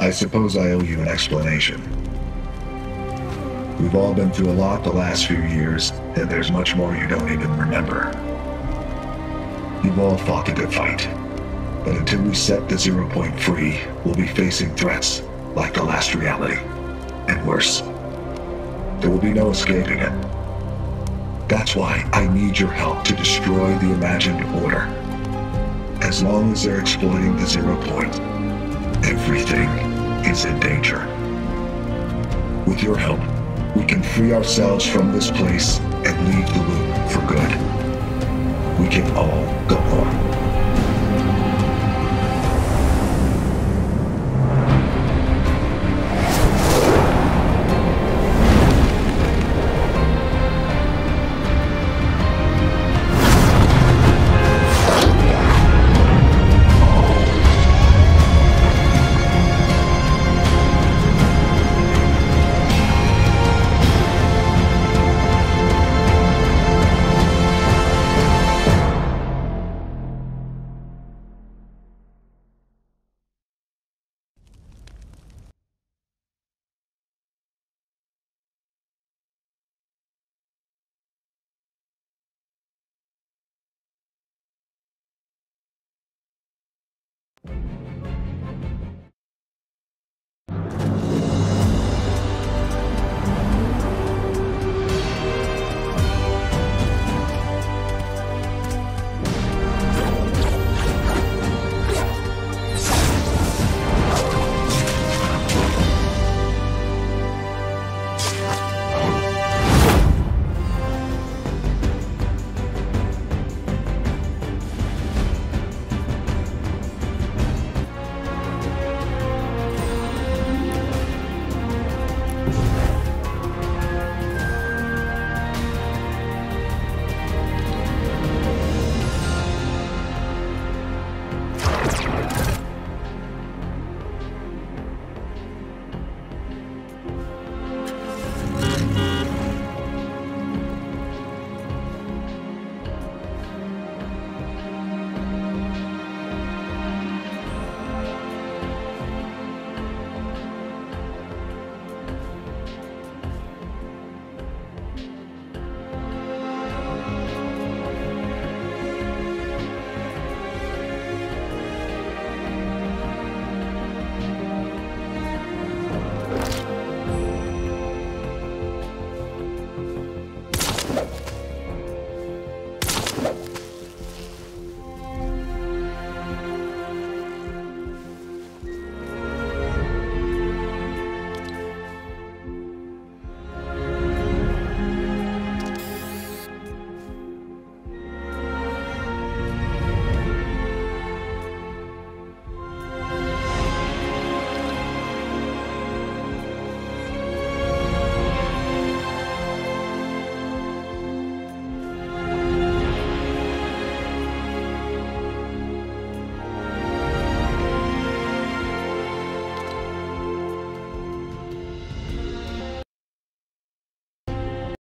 I suppose I owe you an explanation. We've all been through a lot the last few years, and there's much more you don't even remember. You've all fought a good fight, but until we set the 0 point free, we'll be facing threats like the last reality, and worse. There will be no escaping it. That's why I need your help to destroy the imagined order. As long as they're exploiting the 0 point, everything is in danger. With your help, we can free ourselves from this place and leave the loop for good. We can all go home.